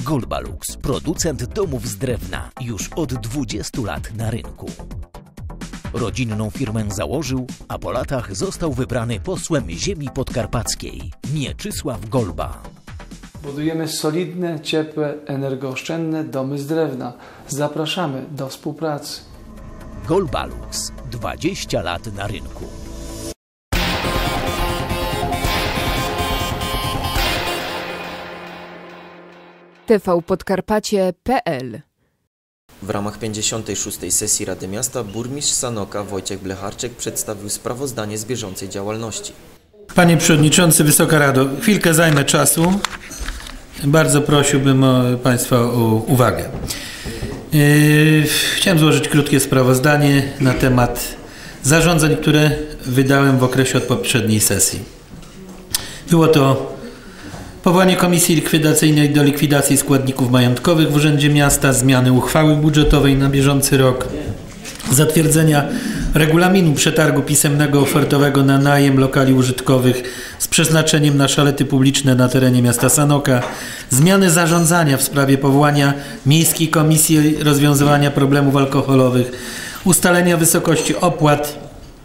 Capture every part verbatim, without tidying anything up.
Golbalux, producent domów z drewna, już od dwudziestu lat na rynku. Rodzinną firmę założył, a po latach został wybrany posłem ziemi podkarpackiej Mieczysław Golba. Budujemy solidne, ciepłe, energooszczędne domy z drewna. Zapraszamy do współpracy. Golbalux, dwadzieścia lat na rynku. t v podkarpacie kropka p l. W ramach pięćdziesiątej szóstej sesji Rady Miasta burmistrz Sanoka Wojciech Blecharczyk przedstawił sprawozdanie z bieżącej działalności. Panie Przewodniczący, Wysoka Rado, chwilkę zajmę czasu. Bardzo prosiłbym o Państwa o uwagę. Yy, chciałem złożyć krótkie sprawozdanie na temat zarządzeń, które wydałem w okresie od poprzedniej sesji. Było to powołanie Komisji Likwidacyjnej do likwidacji składników majątkowych w Urzędzie Miasta, zmiany uchwały budżetowej na bieżący rok, zatwierdzenia regulaminu przetargu pisemnego ofertowego na najem lokali użytkowych z przeznaczeniem na szalety publiczne na terenie miasta Sanoka, zmiany zarządzania w sprawie powołania Miejskiej Komisji Rozwiązywania Problemów Alkoholowych, ustalenia wysokości opłat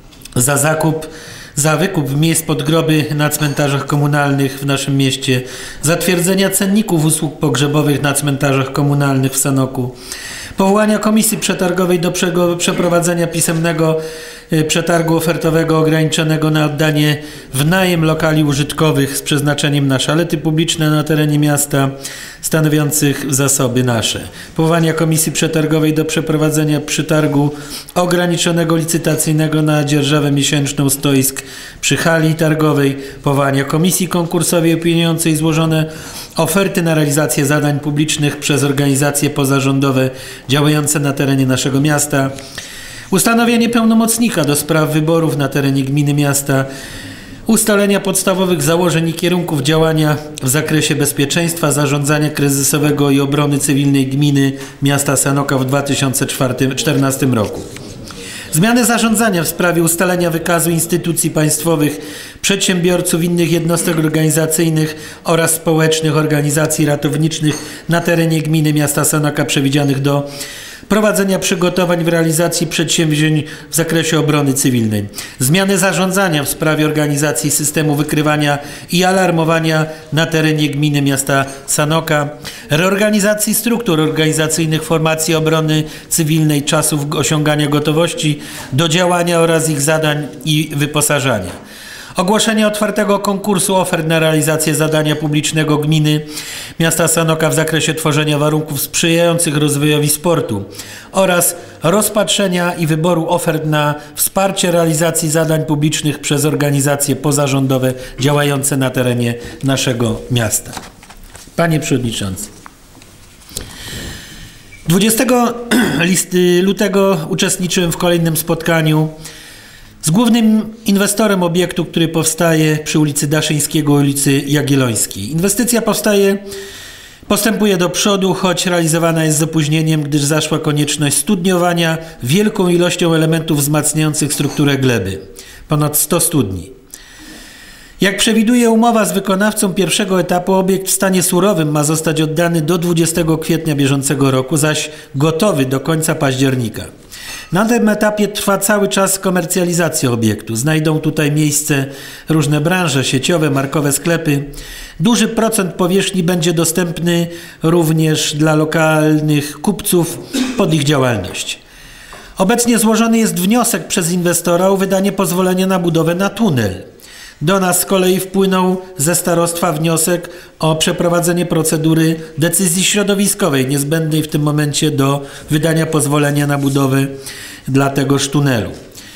za zakup za wykup miejsc pod groby na cmentarzach komunalnych w naszym mieście, zatwierdzenia cenników usług pogrzebowych na cmentarzach komunalnych w Sanoku, powołania komisji przetargowej do przeprowadzenia pisemnego przetargu ofertowego ograniczonego na oddanie w najem lokali użytkowych z przeznaczeniem na szalety publiczne na terenie miasta stanowiących zasoby nasze. Powołania komisji przetargowej do przeprowadzenia przetargu ograniczonego licytacyjnego na dzierżawę miesięczną stoisk przy hali targowej. Powołania komisji konkursowej opiniującej złożone oferty na realizację zadań publicznych przez organizacje pozarządowe działające na terenie naszego miasta. Ustanowienie pełnomocnika do spraw wyborów na terenie gminy miasta, ustalenia podstawowych założeń i kierunków działania w zakresie bezpieczeństwa, zarządzania kryzysowego i obrony cywilnej gminy miasta Sanoka w dwa tysiące czternastym roku. Zmiany zarządzania w sprawie ustalenia wykazu instytucji państwowych, przedsiębiorców, innych jednostek organizacyjnych oraz społecznych organizacji ratowniczych na terenie gminy miasta Sanoka przewidzianych do prowadzenia przygotowań w realizacji przedsięwzięć w zakresie obrony cywilnej. Zmiany zarządzania w sprawie organizacji systemu wykrywania i alarmowania na terenie gminy miasta Sanoka. Reorganizacji struktur organizacyjnych formacji obrony cywilnej, czasów osiągania gotowości do działania oraz ich zadań i wyposażania. Ogłoszenie otwartego konkursu ofert na realizację zadania publicznego gminy miasta Sanoka w zakresie tworzenia warunków sprzyjających rozwojowi sportu oraz rozpatrzenia i wyboru ofert na wsparcie realizacji zadań publicznych przez organizacje pozarządowe działające na terenie naszego miasta. Panie Przewodniczący, dwudziestego lutego uczestniczyłem w kolejnym spotkaniu z głównym inwestorem obiektu, który powstaje przy ulicy Daszyńskiego, ulicy Jagiellońskiej. Inwestycja powstaje, postępuje do przodu, choć realizowana jest z opóźnieniem, gdyż zaszła konieczność studniowania wielką ilością elementów wzmacniających strukturę gleby. Ponad sto studni. Jak przewiduje umowa z wykonawcą pierwszego etapu, obiekt w stanie surowym ma zostać oddany do dwudziestego kwietnia bieżącego roku, zaś gotowy do końca października. Na tym etapie trwa cały czas komercjalizacja obiektu. Znajdą tutaj miejsce różne branże sieciowe, markowe sklepy. Duży procent powierzchni będzie dostępny również dla lokalnych kupców pod ich działalność. Obecnie złożony jest wniosek przez inwestora o wydanie pozwolenia na budowę na tunel. Do nas z kolei wpłynął ze starostwa wniosek o przeprowadzenie procedury decyzji środowiskowej niezbędnej w tym momencie do wydania pozwolenia na budowę dla tegoż tunelu.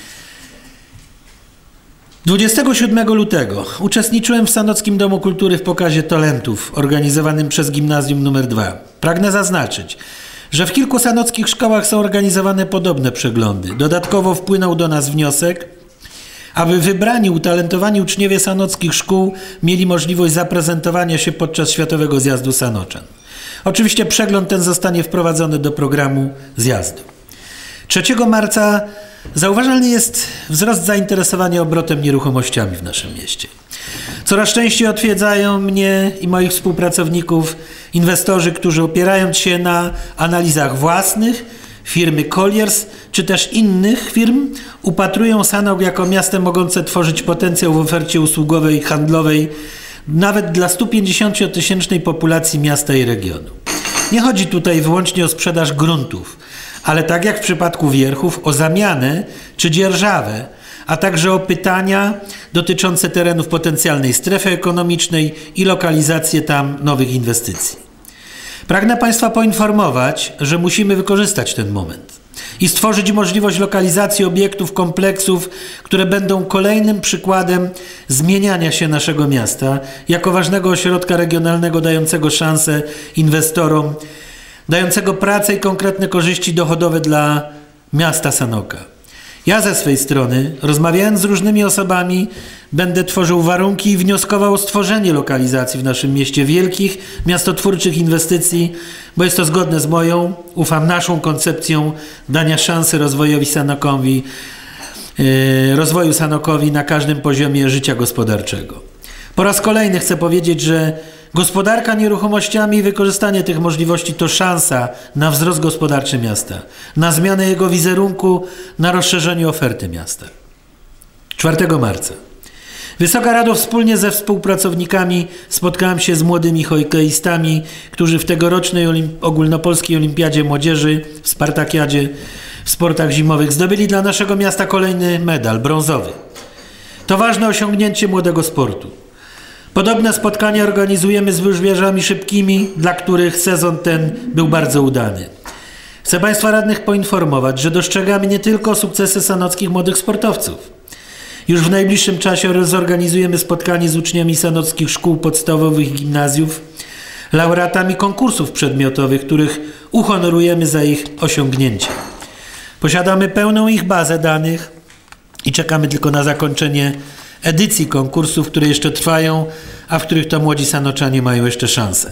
dwudziestego siódmego lutego uczestniczyłem w Sanockim Domu Kultury w pokazie talentów organizowanym przez Gimnazjum numer dwa. Pragnę zaznaczyć, że w kilku sanockich szkołach są organizowane podobne przeglądy. Dodatkowo wpłynął do nas wniosek, aby wybrani, utalentowani uczniowie sanockich szkół mieli możliwość zaprezentowania się podczas Światowego Zjazdu Sanoczan. Oczywiście przegląd ten zostanie wprowadzony do programu zjazdu. trzeciego marca zauważalny jest wzrost zainteresowania obrotem nieruchomościami w naszym mieście. Coraz częściej odwiedzają mnie i moich współpracowników Inwestorzy, którzy opierając się na analizach własnych, firmy Colliers, czy też innych firm, upatrują Sanok jako miasto mogące tworzyć potencjał w ofercie usługowej, handlowej, nawet dla stu pięćdziesięciotysięcznej populacji miasta i regionu. Nie chodzi tutaj wyłącznie o sprzedaż gruntów, ale tak jak w przypadku Wierchów, o zamianę czy dzierżawę, a także o pytania dotyczące terenów potencjalnej strefy ekonomicznej i lokalizację tam nowych inwestycji. Pragnę Państwa poinformować, że musimy wykorzystać ten moment i stworzyć możliwość lokalizacji obiektów, kompleksów, które będą kolejnym przykładem zmieniania się naszego miasta jako ważnego ośrodka regionalnego dającego szansę inwestorom, dającego pracę i konkretne korzyści dochodowe dla miasta Sanoka. Ja ze swej strony, rozmawiając z różnymi osobami, będę tworzył warunki i wnioskował o stworzenie lokalizacji w naszym mieście wielkich, miastotwórczych inwestycji, bo jest to zgodne z moją, ufam naszą koncepcją dania szansy rozwojowi Sanokowi, yy, rozwoju Sanokowi na każdym poziomie życia gospodarczego. Po raz kolejny chcę powiedzieć, że gospodarka nieruchomościami i wykorzystanie tych możliwości to szansa na wzrost gospodarczy miasta, na zmianę jego wizerunku, na rozszerzenie oferty miasta. czwartego marca. Wysoka Rado, wspólnie ze współpracownikami spotkałem się z młodymi hokeistami, którzy w tegorocznej olimp- ogólnopolskiej olimpiadzie młodzieży, w Spartakiadzie, w sportach zimowych zdobyli dla naszego miasta kolejny medal brązowy. To ważne osiągnięcie młodego sportu. Podobne spotkania organizujemy z łyżwiarzami szybkimi, dla których sezon ten był bardzo udany. Chcę Państwa radnych poinformować, że dostrzegamy nie tylko sukcesy sanockich młodych sportowców. Już w najbliższym czasie zorganizujemy spotkanie z uczniami sanockich szkół podstawowych i gimnazjów, laureatami konkursów przedmiotowych, których uhonorujemy za ich osiągnięcia. Posiadamy pełną ich bazę danych i czekamy tylko na zakończenie edycji konkursów, które jeszcze trwają, a w których to młodzi sanoczanie mają jeszcze szansę.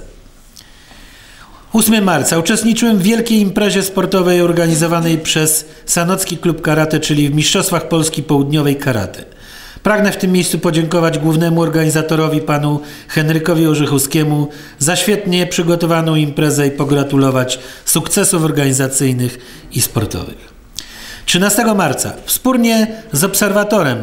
ósmego marca uczestniczyłem w wielkiej imprezie sportowej organizowanej przez Sanocki Klub Karate, czyli w Mistrzostwach Polski Południowej Karate. Pragnę w tym miejscu podziękować głównemu organizatorowi, panu Henrykowi Orzechowskiemu, za świetnie przygotowaną imprezę i pogratulować sukcesów organizacyjnych i sportowych. trzynastego marca wspólnie z obserwatorem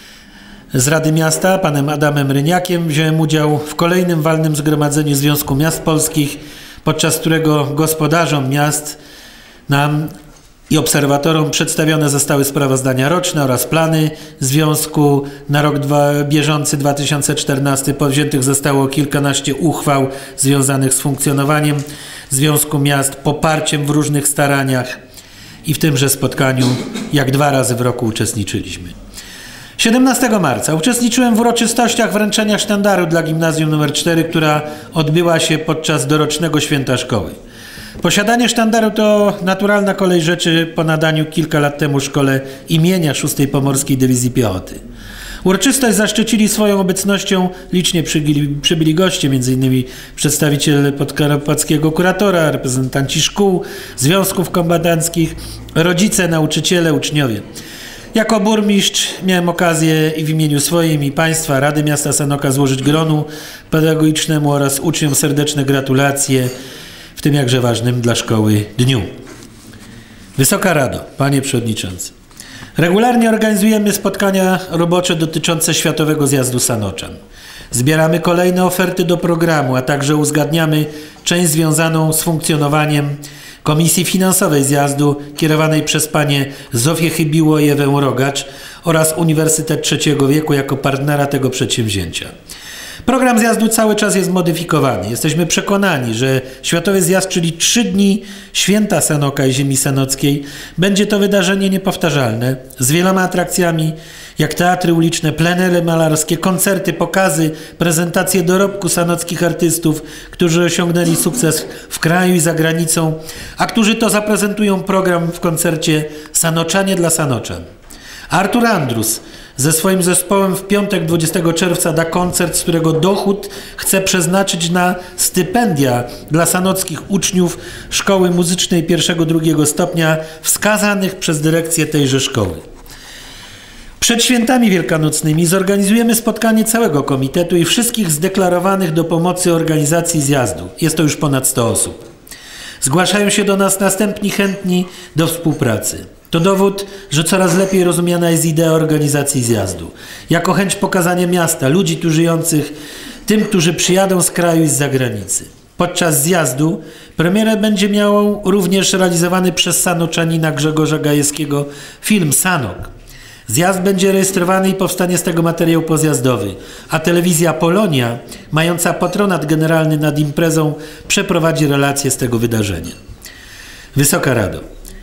z Rady Miasta, panem Adamem Ryniakiem, wziąłem udział w kolejnym walnym zgromadzeniu Związku Miast Polskich, podczas którego gospodarzom miast nam i obserwatorom przedstawione zostały sprawozdania roczne oraz plany Związku na rok dwa, bieżący dwa tysiące czternasty. Powziętych zostało kilkanaście uchwał związanych z funkcjonowaniem Związku Miast, poparciem w różnych staraniach i w tymże spotkaniu jak dwa razy w roku uczestniczyliśmy. siedemnastego marca uczestniczyłem w uroczystościach wręczenia sztandaru dla Gimnazjum numer cztery, która odbyła się podczas dorocznego święta szkoły. Posiadanie sztandaru to naturalna kolej rzeczy po nadaniu kilka lat temu szkole imienia szóstej Pomorskiej Dywizji Piechoty. Uroczystość zaszczycili swoją obecnością licznie przybyli, przybyli goście, między innymi przedstawiciele podkarpackiego kuratora, reprezentanci szkół, związków kombatanckich, rodzice, nauczyciele, uczniowie. Jako burmistrz miałem okazję i w imieniu swoim i Państwa Rady Miasta Sanoka złożyć gronu pedagogicznemu oraz uczniom serdeczne gratulacje w tym jakże ważnym dla szkoły dniu. Wysoka Rado, Panie Przewodniczący, regularnie organizujemy spotkania robocze dotyczące Światowego Zjazdu Sanoczan. Zbieramy kolejne oferty do programu, a także uzgadniamy część związaną z funkcjonowaniem Komisji Finansowej Zjazdu kierowanej przez panie Zofię Chybiło i Ewę Rogacz oraz Uniwersytet Trzeciego Wieku jako partnera tego przedsięwzięcia. Program zjazdu cały czas jest modyfikowany. Jesteśmy przekonani, że Światowy Zjazd, czyli trzy dni święta Sanoka i ziemi sanockiej, będzie to wydarzenie niepowtarzalne z wieloma atrakcjami, jak teatry uliczne, plenery malarskie, koncerty, pokazy, prezentacje dorobku sanockich artystów, którzy osiągnęli sukces w kraju i za granicą, a którzy to zaprezentują program w koncercie Sanoczanie dla Sanoczan. Artur Andrus ze swoim zespołem w piątek dwudziestego czerwca da koncert, z którego dochód chce przeznaczyć na stypendia dla sanockich uczniów Szkoły Muzycznej pierwszego drugiego stopnia wskazanych przez dyrekcję tejże szkoły. Przed świętami wielkanocnymi zorganizujemy spotkanie całego komitetu i wszystkich zdeklarowanych do pomocy organizacji zjazdu. Jest to już ponad sto osób. Zgłaszają się do nas następni chętni do współpracy. To dowód, że coraz lepiej rozumiana jest idea organizacji zjazdu. Jako chęć pokazania miasta, ludzi tu żyjących, tym, którzy przyjadą z kraju i z zagranicy. Podczas zjazdu premierę będzie miał również realizowany przez sanoczanina Grzegorza Gajewskiego film Sanok. Zjazd będzie rejestrowany i powstanie z tego materiał pozjazdowy, a telewizja Polonia, mająca patronat generalny nad imprezą, przeprowadzi relacje z tego wydarzenia. Wysoka Rado,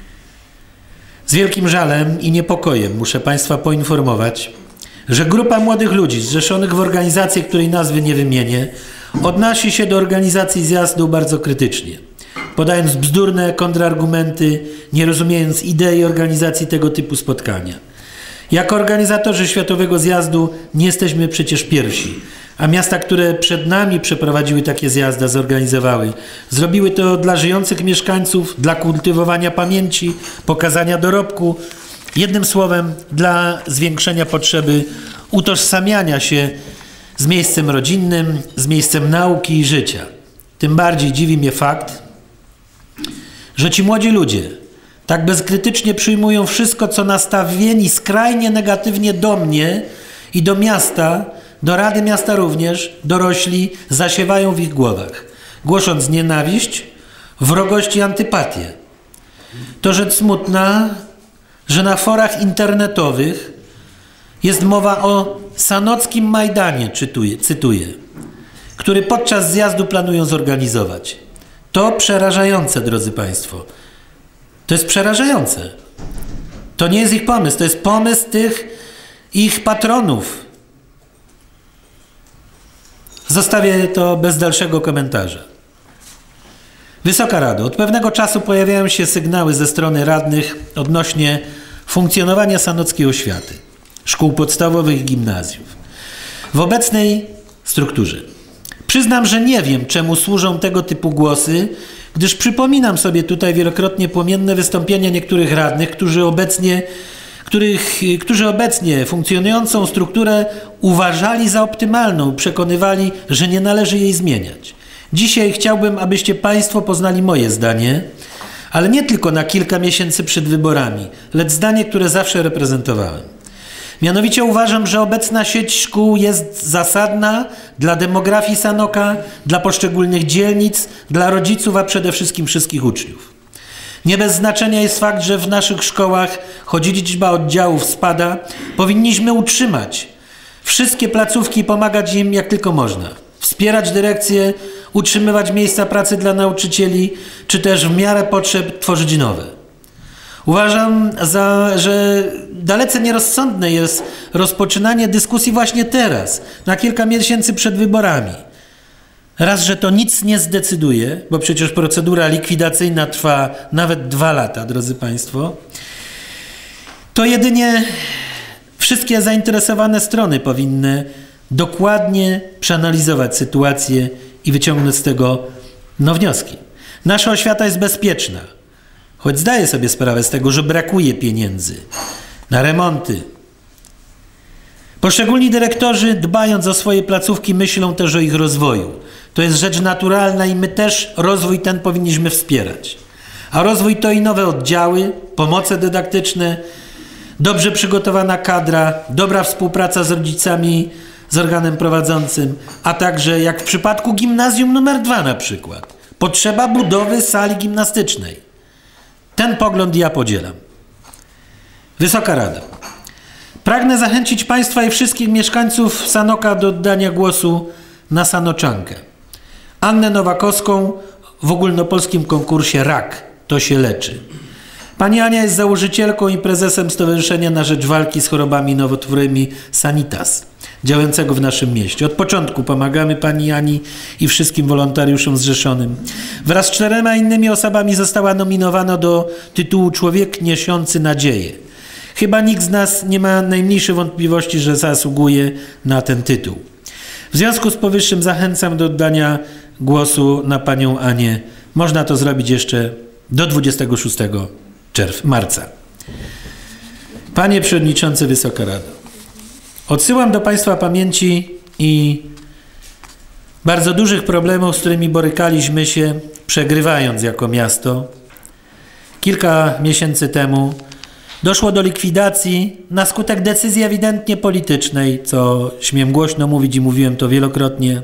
z wielkim żalem i niepokojem muszę Państwa poinformować, że grupa młodych ludzi zrzeszonych w organizację, której nazwy nie wymienię, odnosi się do organizacji zjazdu bardzo krytycznie, podając bzdurne kontrargumenty, nie rozumiejąc idei organizacji tego typu spotkania. Jako organizatorzy Światowego Zjazdu nie jesteśmy przecież pierwsi, a miasta, które przed nami przeprowadziły takie zjazdy, zorganizowały, zrobiły to dla żyjących mieszkańców, dla kultywowania pamięci, pokazania dorobku, jednym słowem dla zwiększenia potrzeby utożsamiania się z miejscem rodzinnym, z miejscem nauki i życia. Tym bardziej dziwi mnie fakt, że ci młodzi ludzie tak bezkrytycznie przyjmują wszystko, co nastawieni skrajnie negatywnie do mnie i do miasta, do Rady Miasta również, dorośli zasiewają w ich głowach, głosząc nienawiść, wrogość i antypatię. To rzecz smutna, że na forach internetowych jest mowa o sanockim Majdanie, czytuję, cytuję, który podczas zjazdu planują zorganizować. To przerażające, drodzy Państwo. To jest przerażające. To nie jest ich pomysł, to jest pomysł tych ich patronów. Zostawię to bez dalszego komentarza. Wysoka Rado, od pewnego czasu pojawiają się sygnały ze strony radnych odnośnie funkcjonowania sanockiej oświaty, szkół podstawowych i gimnazjów w obecnej strukturze. Przyznam, że nie wiem, czemu służą tego typu głosy, gdyż przypominam sobie tutaj wielokrotnie płomienne wystąpienia niektórych radnych, którzy obecnie, których, którzy obecnie funkcjonującą strukturę uważali za optymalną, przekonywali, że nie należy jej zmieniać. Dzisiaj chciałbym, abyście Państwo poznali moje zdanie, ale nie tylko na kilka miesięcy przed wyborami, lecz zdanie, które zawsze reprezentowałem. Mianowicie uważam, że obecna sieć szkół jest zasadna dla demografii Sanoka, dla poszczególnych dzielnic, dla rodziców, a przede wszystkim wszystkich uczniów. Nie bez znaczenia jest fakt, że w naszych szkołach, choć liczba oddziałów spada, powinniśmy utrzymać wszystkie placówki i pomagać im jak tylko można. Wspierać dyrekcję, utrzymywać miejsca pracy dla nauczycieli, czy też w miarę potrzeb tworzyć nowe. Uważam, za, że dalece nierozsądne jest rozpoczynanie dyskusji właśnie teraz, na kilka miesięcy przed wyborami. Raz, że to nic nie zdecyduje, bo przecież procedura likwidacyjna trwa nawet dwa lata, drodzy Państwo. To jedynie wszystkie zainteresowane strony powinny dokładnie przeanalizować sytuację i wyciągnąć z tego no, wnioski. Nasza oświata jest bezpieczna, choć zdaję sobie sprawę z tego, że brakuje pieniędzy na remonty. Poszczególni dyrektorzy, dbając o swoje placówki, myślą też o ich rozwoju. To jest rzecz naturalna i my też rozwój ten powinniśmy wspierać. A rozwój to i nowe oddziały, pomoce dydaktyczne, dobrze przygotowana kadra, dobra współpraca z rodzicami, z organem prowadzącym, a także, jak w przypadku gimnazjum numer dwa na przykład, potrzeba budowy sali gimnastycznej. Ten pogląd ja podzielam. Wysoka Rado, pragnę zachęcić Państwa i wszystkich mieszkańców Sanoka do oddania głosu na Sanoczankę. Annę Nowakowską w ogólnopolskim konkursie R A K. To się leczy. Pani Ania jest założycielką i prezesem Stowarzyszenia na Rzecz Walki z Chorobami Nowotworowymi Sanitas, działającego w naszym mieście. Od początku pomagamy Pani Ani i wszystkim wolontariuszom zrzeszonym. Wraz z czterema innymi osobami została nominowana do tytułu Człowiek niesiący nadzieję. Chyba nikt z nas nie ma najmniejszej wątpliwości, że zasługuje na ten tytuł. W związku z powyższym zachęcam do oddania głosu na Panią Anię. Można to zrobić jeszcze do dwudziestego szóstego marca. Panie Przewodniczący, Wysoka Rado, odsyłam do Państwa pamięci i bardzo dużych problemów, z którymi borykaliśmy się, przegrywając jako miasto. Kilka miesięcy temu doszło do likwidacji na skutek decyzji ewidentnie politycznej, co śmiem głośno mówić i mówiłem to wielokrotnie,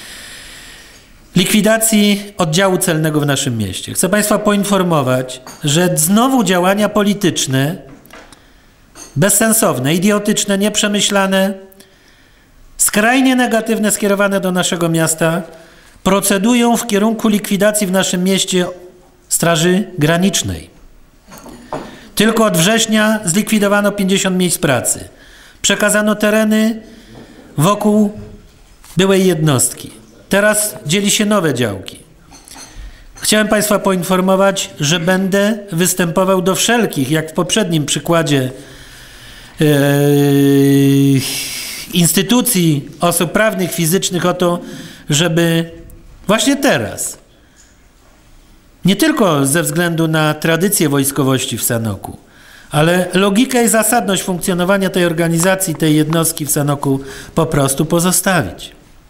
likwidacji oddziału celnego w naszym mieście. Chcę Państwa poinformować, że znowu działania polityczne, bezsensowne, idiotyczne, nieprzemyślane, skrajnie negatywne, skierowane do naszego miasta, procedują w kierunku likwidacji w naszym mieście Straży Granicznej. Tylko od września zlikwidowano pięćdziesiąt miejsc pracy. Przekazano tereny wokół byłej jednostki. Teraz dzieli się nowe działki. Chciałem Państwa poinformować, że będę występował do wszelkich, jak w poprzednim przykładzie, yy, instytucji, osób prawnych, fizycznych o to, żeby właśnie teraz, nie tylko ze względu na tradycję wojskowości w Sanoku, ale logikę i zasadność funkcjonowania tej organizacji, tej jednostki w Sanoku po prostu pozostawić.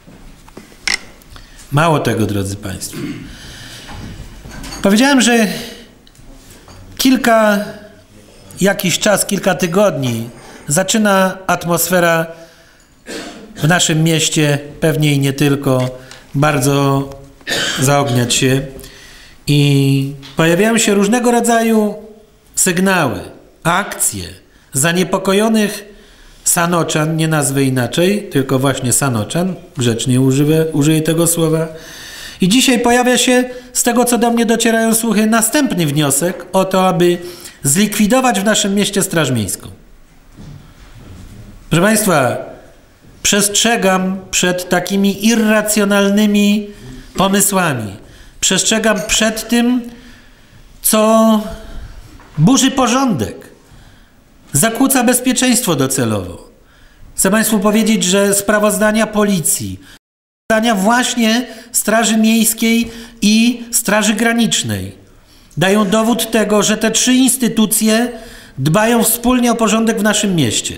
Mało tego, drodzy Państwo. Powiedziałem, że kilka, jakiś czas, kilka tygodni zaczyna atmosfera w naszym mieście, pewnie i nie tylko, bardzo zaogniać się i pojawiają się różnego rodzaju sygnały, akcje zaniepokojonych sanoczan, nie nazwę inaczej, tylko właśnie sanoczan, grzecznie używę, użyję tego słowa. I dzisiaj pojawia się, z tego co do mnie docierają słuchy, następny wniosek o to, aby zlikwidować w naszym mieście Straż Miejską. Proszę Państwa, przestrzegam przed takimi irracjonalnymi pomysłami. Przestrzegam przed tym, co burzy porządek, zakłóca bezpieczeństwo docelowo. Chcę Państwu powiedzieć, że sprawozdania policji, sprawozdania właśnie Straży Miejskiej i Straży Granicznej dają dowód tego, że te trzy instytucje dbają wspólnie o porządek w naszym mieście.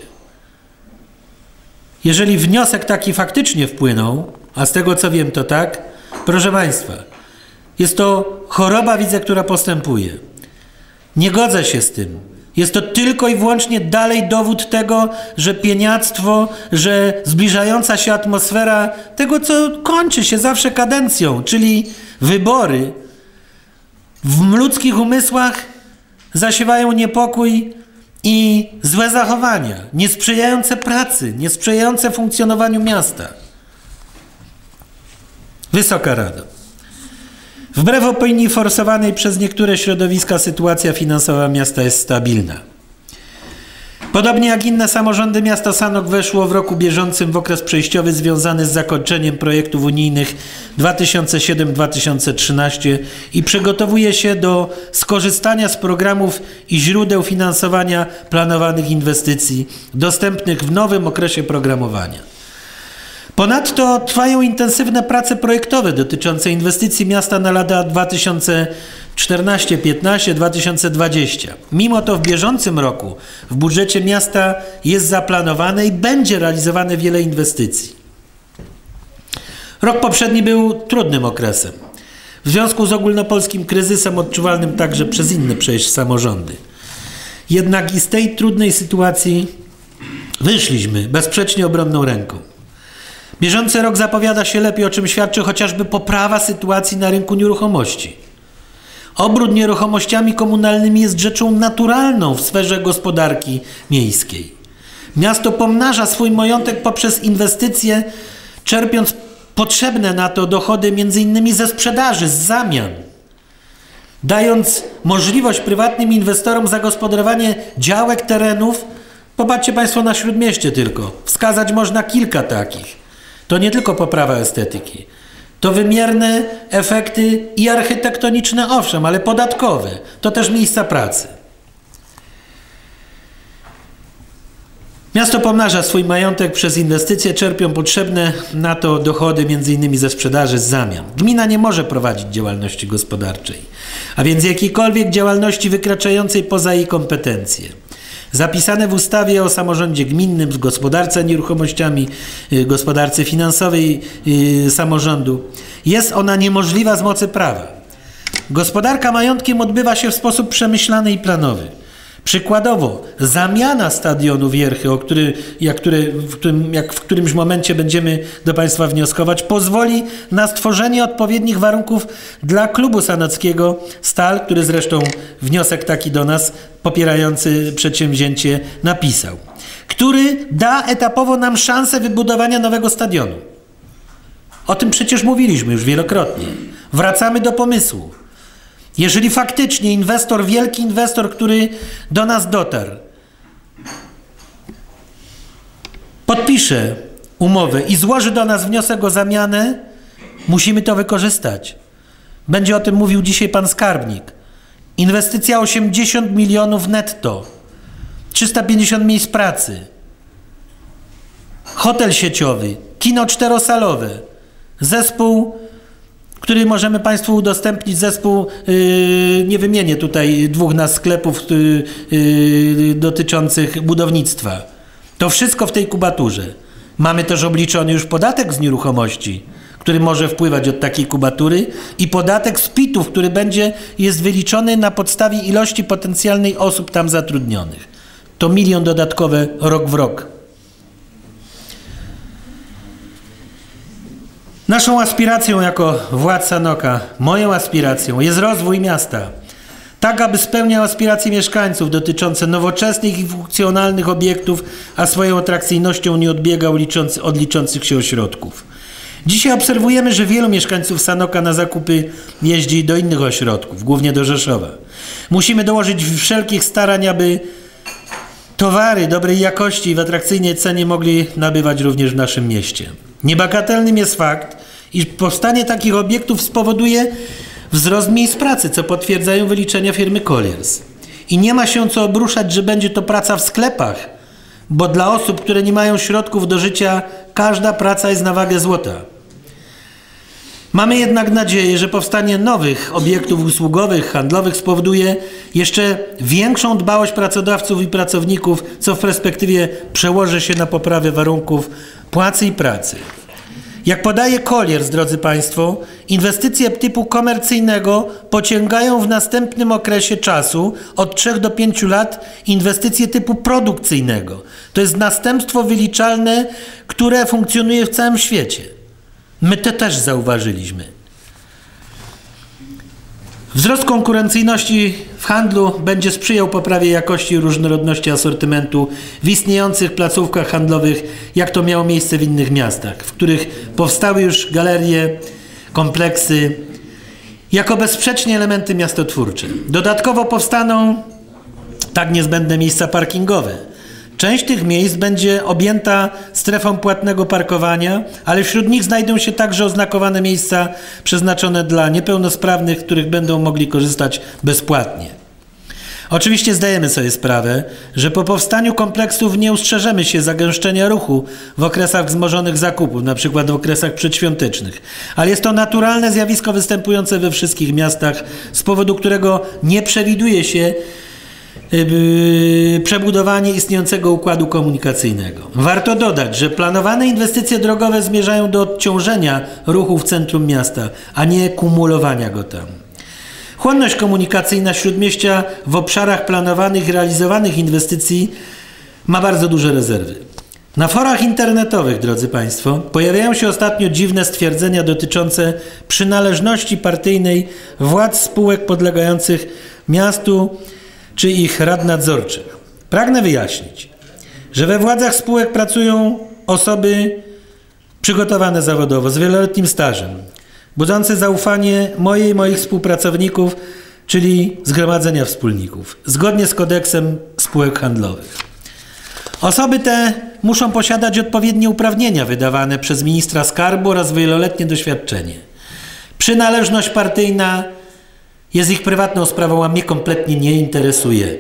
Jeżeli wniosek taki faktycznie wpłynął, a z tego co wiem to tak, proszę Państwa, jest to choroba, widzę, która postępuje. Nie godzę się z tym. Jest to tylko i wyłącznie dalej dowód tego, że pieniactwo, że zbliżająca się atmosfera tego, co kończy się zawsze kadencją, czyli wybory, w ludzkich umysłach zasiewają niepokój i złe zachowania, niesprzyjające pracy, niesprzyjające funkcjonowaniu miasta. Wysoka Rado, wbrew opinii forsowanej przez niektóre środowiska sytuacja finansowa miasta jest stabilna. Podobnie jak inne samorządy, miasto Sanok weszło w roku bieżącym w okres przejściowy związany z zakończeniem projektów unijnych dwa tysiące siedem do dwa tysiące trzynaście i przygotowuje się do skorzystania z programów i źródeł finansowania planowanych inwestycji dostępnych w nowym okresie programowania. Ponadto trwają intensywne prace projektowe dotyczące inwestycji miasta na lata dwa tysiące czternaście piętnaście do dwa tysiące dwudziestego. Mimo to w bieżącym roku w budżecie miasta jest zaplanowane i będzie realizowane wiele inwestycji. Rok poprzedni był trudnym okresem. W związku z ogólnopolskim kryzysem odczuwalnym także przez inne przecież samorządy. Jednak i z tej trudnej sytuacji wyszliśmy bezsprzecznie obronną ręką. Bieżący rok zapowiada się lepiej, o czym świadczy chociażby poprawa sytuacji na rynku nieruchomości. Obrót nieruchomościami komunalnymi jest rzeczą naturalną w sferze gospodarki miejskiej. Miasto pomnaża swój majątek poprzez inwestycje, czerpiąc potrzebne na to dochody między innymi ze sprzedaży, z zamian. Dając możliwość prywatnym inwestorom zagospodarowania działek, terenów, popatrzcie Państwo na Śródmieście tylko, wskazać można kilka takich. To nie tylko poprawa estetyki, to wymierne efekty i architektoniczne, owszem, ale podatkowe, to też miejsca pracy. Miasto pomnaża swój majątek przez inwestycje, czerpią potrzebne na to dochody między innymi ze sprzedaży, z zamian. Gmina nie może prowadzić działalności gospodarczej, a więc jakiejkolwiek działalności wykraczającej poza jej kompetencje. zapisane w ustawie o samorządzie gminnym, w gospodarce nieruchomościami, gospodarce finansowej samorządu, jest ona niemożliwa z mocy prawa. Gospodarka majątkiem odbywa się w sposób przemyślany i planowy. Przykładowo, zamiana stadionu Wierchy, o który, jak, który, w którym, jak w którymś momencie będziemy do Państwa wnioskować, pozwoli na stworzenie odpowiednich warunków dla klubu sanockiego Stal, który zresztą wniosek taki do nas popierający przedsięwzięcie napisał, który da etapowo nam szansę wybudowania nowego stadionu. O tym przecież mówiliśmy już wielokrotnie. Wracamy do pomysłu. Jeżeli faktycznie inwestor, wielki inwestor, który do nas dotarł, podpisze umowę i złoży do nas wniosek o zamianę, musimy to wykorzystać. Będzie o tym mówił dzisiaj pan skarbnik. Inwestycja osiemdziesiąt milionów netto, trzysta pięćdziesiąt miejsc pracy, hotel sieciowy, kino czterosalowe, zespół, który możemy Państwu udostępnić, zespół, yy, nie wymienię tutaj dwóch nas sklepów yy, yy, dotyczących budownictwa. To wszystko w tej kubaturze. Mamy też obliczony już podatek z nieruchomości, który może wpływać od takiej kubatury, i podatek z pitów, który będzie, jest wyliczony na podstawie ilości potencjalnej osób tam zatrudnionych. To milion dodatkowe rok w rok. Naszą aspiracją jako władz Sanoka, moją aspiracją jest rozwój miasta, tak aby spełniał aspiracje mieszkańców dotyczące nowoczesnych i funkcjonalnych obiektów, a swoją atrakcyjnością nie odbiegał liczący, od liczących się ośrodków. Dzisiaj obserwujemy, że wielu mieszkańców Sanoka na zakupy jeździ do innych ośrodków, głównie do Rzeszowa. Musimy dołożyć wszelkich starań, aby towary dobrej jakości i w atrakcyjnej cenie mogli nabywać również w naszym mieście. Niebagatelnym jest fakt, iż powstanie takich obiektów spowoduje wzrost miejsc pracy, co potwierdzają wyliczenia firmy Colliers. I nie ma się co obruszać, że będzie to praca w sklepach, bo dla osób, które nie mają środków do życia, każda praca jest na wagę złota. Mamy jednak nadzieję, że powstanie nowych obiektów usługowych, handlowych spowoduje jeszcze większą dbałość pracodawców i pracowników, co w perspektywie przełoży się na poprawę warunków płacy i pracy. Jak podaje Colliers, drodzy Państwo, inwestycje typu komercyjnego pociągają w następnym okresie czasu od trzech do pięciu lat inwestycje typu produkcyjnego. To jest następstwo wyliczalne, które funkcjonuje w całym świecie. My to też zauważyliśmy. Wzrost konkurencyjności w handlu będzie sprzyjał poprawie jakości i różnorodności asortymentu w istniejących placówkach handlowych, jak to miało miejsce w innych miastach, w których powstały już galerie, kompleksy, jako bezsprzecznie elementy miastotwórcze. Dodatkowo powstaną tak niezbędne miejsca parkingowe. Część tych miejsc będzie objęta strefą płatnego parkowania, ale wśród nich znajdą się także oznakowane miejsca przeznaczone dla niepełnosprawnych, których będą mogli korzystać bezpłatnie. Oczywiście zdajemy sobie sprawę, że po powstaniu kompleksów nie ustrzeżemy się zagęszczenia ruchu w okresach wzmożonych zakupów, na przykład w okresach przedświątecznych, ale jest to naturalne zjawisko występujące we wszystkich miastach, z powodu którego nie przewiduje się przebudowanie istniejącego układu komunikacyjnego. Warto dodać, że planowane inwestycje drogowe zmierzają do odciążenia ruchu w centrum miasta, a nie kumulowania go tam. Chłonność komunikacyjna śródmieścia w obszarach planowanych i realizowanych inwestycji ma bardzo duże rezerwy. Na forach internetowych, drodzy Państwo, pojawiają się ostatnio dziwne stwierdzenia dotyczące przynależności partyjnej władz spółek podlegających miastu czy ich rad nadzorczych. Pragnę wyjaśnić, że we władzach spółek pracują osoby przygotowane zawodowo, z wieloletnim stażem, budzące zaufanie mojej i moich współpracowników, czyli Zgromadzenia Wspólników, zgodnie z kodeksem spółek handlowych. Osoby te muszą posiadać odpowiednie uprawnienia wydawane przez ministra skarbu oraz wieloletnie doświadczenie. Przynależność partyjna jest ich prywatną sprawą, a mnie kompletnie nie interesuje.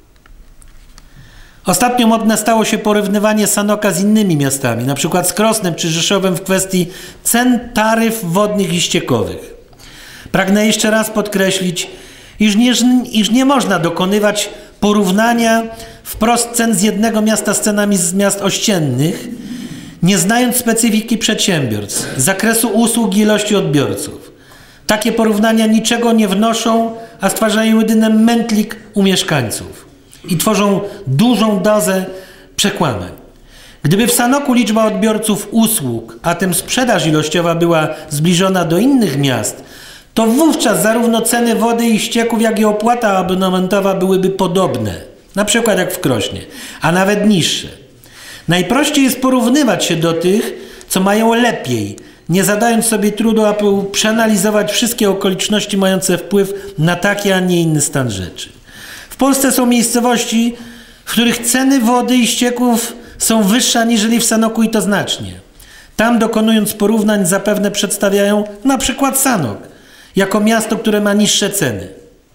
Ostatnio modne stało się porównywanie Sanoka z innymi miastami, na przykład z Krosnem czy Rzeszowem w kwestii cen taryf wodnych i ściekowych. Pragnę jeszcze raz podkreślić, iż nie, iż nie można dokonywać porównania wprost cen z jednego miasta z cenami z miast ościennych, nie znając specyfiki przedsiębiorstw, zakresu usług i ilości odbiorców. Takie porównania niczego nie wnoszą, a stwarzają jedyny mętlik u mieszkańców i tworzą dużą dozę przekłamań. Gdyby w Sanoku liczba odbiorców usług, a tym sprzedaż ilościowa była zbliżona do innych miast, to wówczas zarówno ceny wody i ścieków, jak i opłata abonamentowa byłyby podobne, na przykład jak w Krośnie, a nawet niższe. Najprościej jest porównywać się do tych, co mają lepiej, nie zadając sobie trudu, aby przeanalizować wszystkie okoliczności mające wpływ na taki, a nie inny stan rzeczy. W Polsce są miejscowości, w których ceny wody i ścieków są wyższe aniżeli w Sanoku i to znacznie. Tam, dokonując porównań, zapewne przedstawiają na przykład Sanok jako miasto, które ma niższe ceny.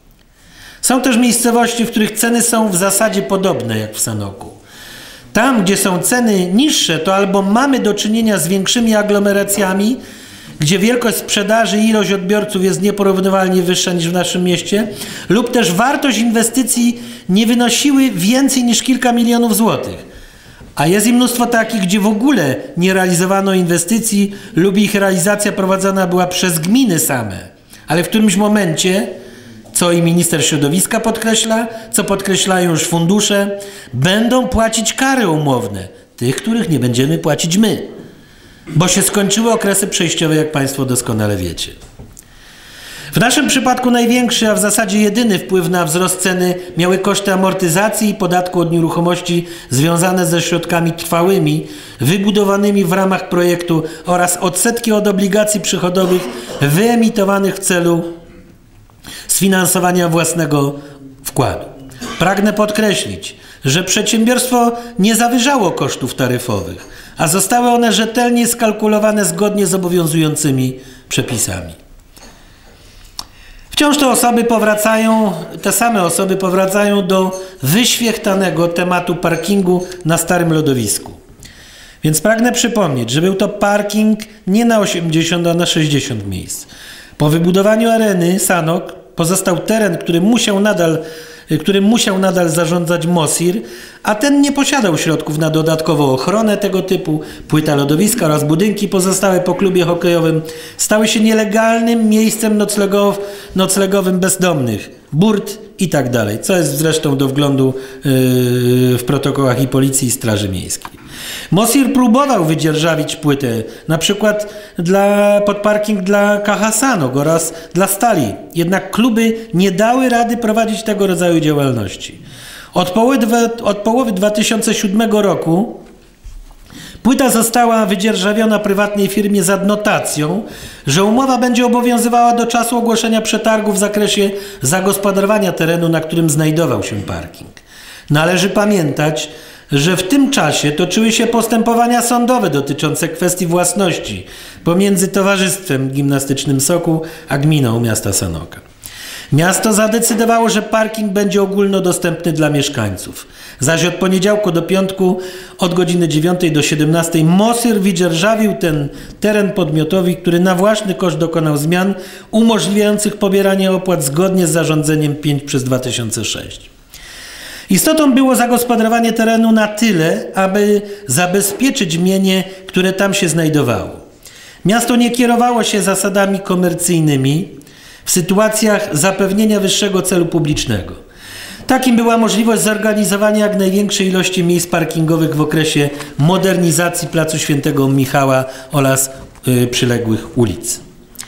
Są też miejscowości, w których ceny są w zasadzie podobne jak w Sanoku. Tam, gdzie są ceny niższe, to albo mamy do czynienia z większymi aglomeracjami, gdzie wielkość sprzedaży i ilość odbiorców jest nieporównywalnie wyższa niż w naszym mieście, lub też wartość inwestycji nie wynosiły więcej niż kilka milionów złotych. A jest i mnóstwo takich, gdzie w ogóle nie realizowano inwestycji lub ich realizacja prowadzona była przez gminy same. Ale w którymś momencie, co i minister środowiska podkreśla, co podkreślają już fundusze, będą płacić kary umowne, tych, których nie będziemy płacić my, bo się skończyły okresy przejściowe, jak Państwo doskonale wiecie. W naszym przypadku największy, a w zasadzie jedyny wpływ na wzrost ceny miały koszty amortyzacji i podatku od nieruchomości związane ze środkami trwałymi, wybudowanymi w ramach projektu oraz odsetki od obligacji przychodowych wyemitowanych w celu sfinansowania własnego wkładu. Pragnę podkreślić, że przedsiębiorstwo nie zawyżało kosztów taryfowych, a zostały one rzetelnie skalkulowane zgodnie z obowiązującymi przepisami. Wciąż te osoby powracają, te same osoby powracają do wyświechtanego tematu parkingu na starym lodowisku. Więc pragnę przypomnieć, że był to parking nie na osiemdziesiąt, a na sześćdziesiąt miejsc. Po wybudowaniu areny Sanok pozostał teren, który musiał nadal, którym musiał nadal zarządzać Mosir, a ten nie posiadał środków na dodatkową ochronę tego typu. Płyta lodowiska oraz budynki pozostałe po klubie hokejowym stały się nielegalnym miejscem noclegow, noclegowym bezdomnych, burt i tak dalej, co jest zresztą do wglądu yy, w protokołach i Policji i Straży Miejskiej. Mosir próbował wydzierżawić płytę, na przykład dla, pod parking dla K H Sanok oraz dla Stali. Jednak kluby nie dały rady prowadzić tego rodzaju działalności. Od połowy, od połowy dwa tysiące siódmego roku płyta została wydzierżawiona prywatnej firmie z adnotacją, że umowa będzie obowiązywała do czasu ogłoszenia przetargu w zakresie zagospodarowania terenu, na którym znajdował się parking. Należy pamiętać, że w tym czasie toczyły się postępowania sądowe dotyczące kwestii własności pomiędzy Towarzystwem Gimnastycznym Sokół a gminą miasta Sanoka. Miasto zadecydowało, że parking będzie ogólnodostępny dla mieszkańców, zaś od poniedziałku do piątku od godziny dziewiątej do siedemnastej Mosir wydzierżawił ten teren podmiotowi, który na własny koszt dokonał zmian umożliwiających pobieranie opłat zgodnie z zarządzeniem pięć przez dwa tysiące sześć. Istotą było zagospodarowanie terenu na tyle, aby zabezpieczyć mienie, które tam się znajdowało. Miasto nie kierowało się zasadami komercyjnymi w sytuacjach zapewnienia wyższego celu publicznego. Takim była możliwość zorganizowania jak największej ilości miejsc parkingowych w okresie modernizacji Placu Świętego Michała oraz yy, przyległych ulic.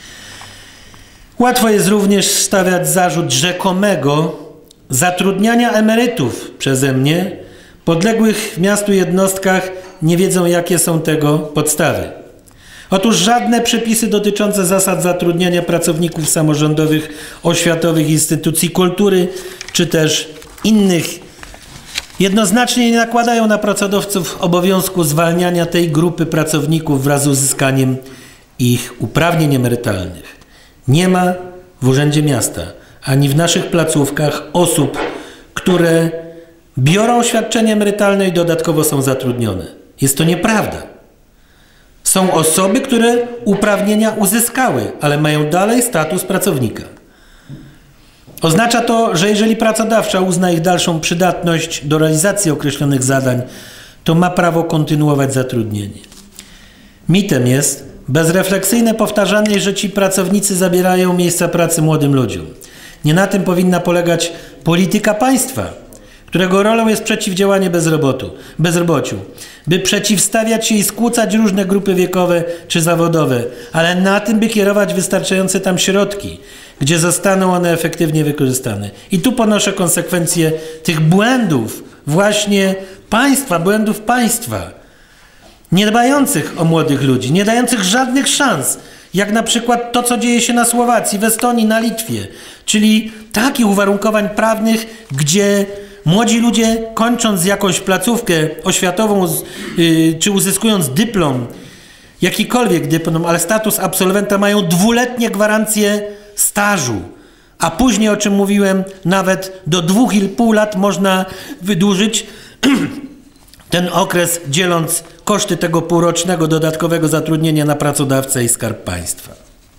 Łatwo jest również stawiać zarzut rzekomego zatrudniania emerytów przeze mnie, podległych miastu jednostkach nie wiedzą, jakie są tego podstawy. Otóż żadne przepisy dotyczące zasad zatrudniania pracowników samorządowych, oświatowych, instytucji kultury czy też innych jednoznacznie nie nakładają na pracodawców obowiązku zwalniania tej grupy pracowników wraz z uzyskaniem ich uprawnień emerytalnych. Nie ma w Urzędzie Miasta ani w naszych placówkach osób, które biorą świadczenie emerytalne i dodatkowo są zatrudnione. Jest to nieprawda. Są osoby, które uprawnienia uzyskały, ale mają dalej status pracownika. Oznacza to, że jeżeli pracodawca uzna ich dalszą przydatność do realizacji określonych zadań, to ma prawo kontynuować zatrudnienie. Mitem jest bezrefleksyjne powtarzanie, że ci pracownicy zabierają miejsca pracy młodym ludziom. Nie na tym powinna polegać polityka państwa, którego rolą jest przeciwdziałanie bezrobotu, bezrobociu, by przeciwstawiać się i skłócać różne grupy wiekowe czy zawodowe, ale na tym, by kierować wystarczające tam środki, gdzie zostaną one efektywnie wykorzystane. I tu ponoszę konsekwencje tych błędów właśnie państwa, błędów państwa, nie dbających o młodych ludzi, nie dających żadnych szans, jak na przykład to, co dzieje się na Słowacji, w Estonii, na Litwie, czyli takich uwarunkowań prawnych, gdzie młodzi ludzie, kończąc jakąś placówkę oświatową yy, czy uzyskując dyplom, jakikolwiek dyplom, ale status absolwenta, mają dwuletnie gwarancje stażu, a później, o czym mówiłem, nawet do dwóch i pół lat można wydłużyć ten okres, dzieląc koszty tego półrocznego dodatkowego zatrudnienia na pracodawcę i Skarb Państwa.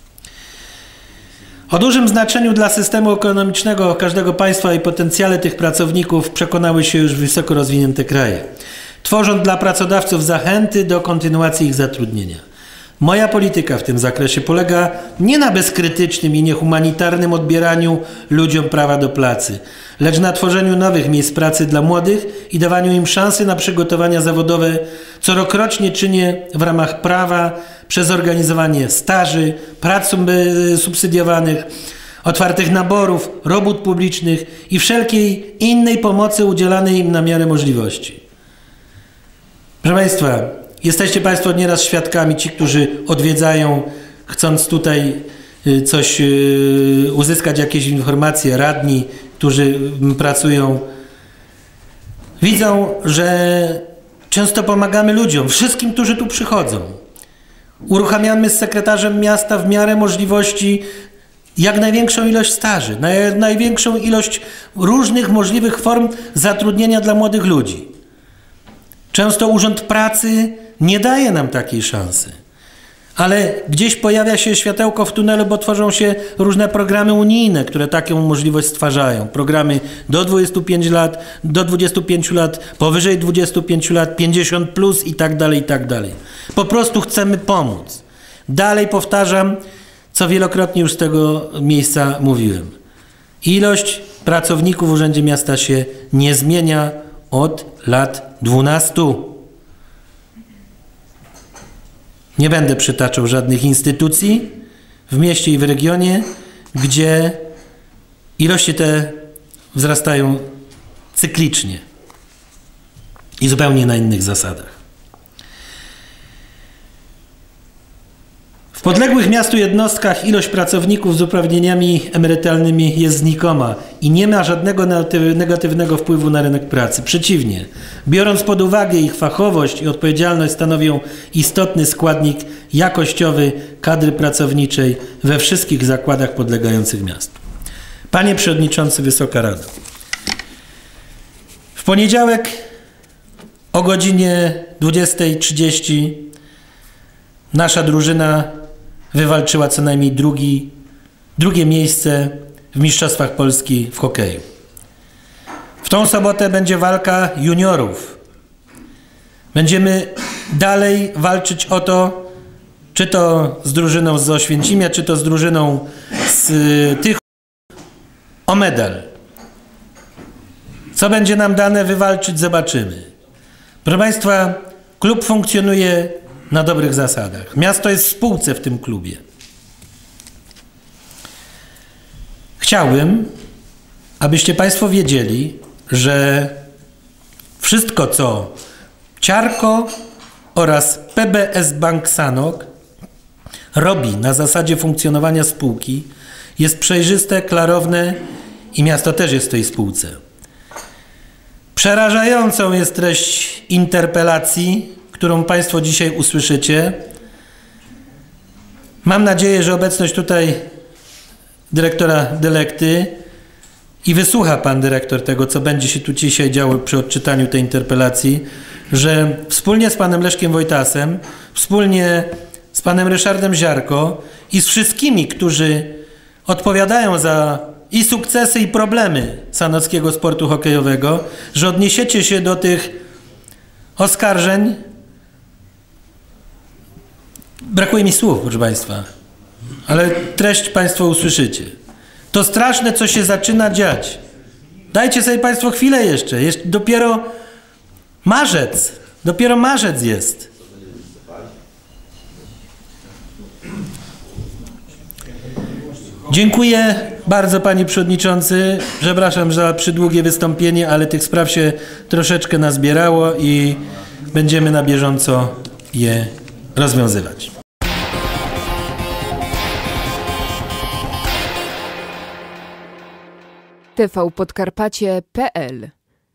O dużym znaczeniu dla systemu ekonomicznego każdego państwa i potencjale tych pracowników przekonały się już wysoko rozwinięte kraje, tworząc dla pracodawców zachęty do kontynuacji ich zatrudnienia. Moja polityka w tym zakresie polega nie na bezkrytycznym i niehumanitarnym odbieraniu ludziom prawa do pracy, lecz na tworzeniu nowych miejsc pracy dla młodych i dawaniu im szansy na przygotowania zawodowe, co rokrocznie czynię w ramach prawa przez organizowanie staży, prac subsydiowanych, otwartych naborów, robót publicznych i wszelkiej innej pomocy udzielanej im na miarę możliwości. Proszę Państwa, jesteście Państwo nieraz świadkami, ci, którzy odwiedzają, chcąc tutaj coś uzyskać, jakieś informacje, radni, którzy pracują, widzą, że często pomagamy ludziom, wszystkim, którzy tu przychodzą. Uruchamiamy z sekretarzem miasta w miarę możliwości jak największą ilość staży, naj, największą ilość różnych możliwych form zatrudnienia dla młodych ludzi. Często Urząd Pracy nie daje nam takiej szansy, ale gdzieś pojawia się światełko w tunelu, bo tworzą się różne programy unijne, które taką możliwość stwarzają. Programy do dwudziestu pięciu lat, do dwudziestu pięciu lat, powyżej dwudziestu pięciu lat, pięćdziesiąt plus i tak dalej, i tak dalej. Po prostu chcemy pomóc. Dalej powtarzam, co wielokrotnie już z tego miejsca mówiłem. Ilość pracowników w Urzędzie Miasta się nie zmienia od lat dwunastu. Nie będę przytaczał żadnych instytucji w mieście i w regionie, gdzie ilości te wzrastają cyklicznie i zupełnie na innych zasadach. W podległych miastu jednostkach ilość pracowników z uprawnieniami emerytalnymi jest znikoma i nie ma żadnego negatywnego wpływu na rynek pracy. Przeciwnie, biorąc pod uwagę ich fachowość i odpowiedzialność, stanowią istotny składnik jakościowy kadry pracowniczej we wszystkich zakładach podlegających miastu. Panie Przewodniczący, Wysoka Rado, w poniedziałek o godzinie dwudziestej trzydzieści nasza drużyna wywalczyła co najmniej drugi, drugie miejsce w Mistrzostwach Polski w hokeju. W tą sobotę będzie walka juniorów. Będziemy dalej walczyć o to, czy to z drużyną z Oświęcimia, czy to z drużyną z tych o medal. Co będzie nam dane wywalczyć, zobaczymy. Proszę Państwa, klub funkcjonuje na dobrych zasadach. Miasto jest w spółce w tym klubie. Chciałbym, abyście Państwo wiedzieli, że wszystko, co Ciarko oraz P B S Bank Sanok robi na zasadzie funkcjonowania spółki, jest przejrzyste, klarowne i miasto też jest w tej spółce. Przerażającą jest treść interpelacji, którą Państwo dzisiaj usłyszycie. Mam nadzieję, że obecność tutaj dyrektora Delekty i wysłucha Pan Dyrektor tego, co będzie się tu dzisiaj działo przy odczytaniu tej interpelacji, że wspólnie z Panem Leszkiem Wojtasem, wspólnie z Panem Ryszardem Ziarko i z wszystkimi, którzy odpowiadają za i sukcesy, i problemy sanockiego sportu hokejowego, że odniesiecie się do tych oskarżeń. Brakuje mi słów, proszę Państwa, ale treść Państwo usłyszycie. To straszne, co się zaczyna dziać. Dajcie sobie Państwo chwilę jeszcze. Jest dopiero marzec. Dopiero marzec jest. Dziękuję bardzo, Panie Przewodniczący. Przepraszam za przydługie wystąpienie, ale tych spraw się troszeczkę nazbierało i będziemy na bieżąco je rozwiązywać. T V Podkarpacie kropka P L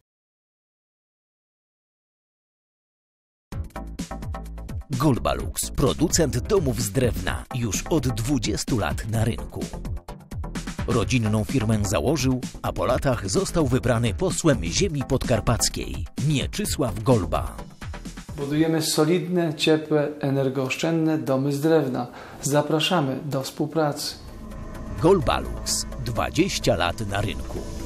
Golbalux, producent domów z drewna, już od dwudziestu lat na rynku. Rodzinną firmę założył, a po latach został wybrany posłem ziemi podkarpackiej, Mieczysław Golba. Budujemy solidne, ciepłe, energooszczędne domy z drewna. Zapraszamy do współpracy. Golbalux, dwadzieścia lat na rynku.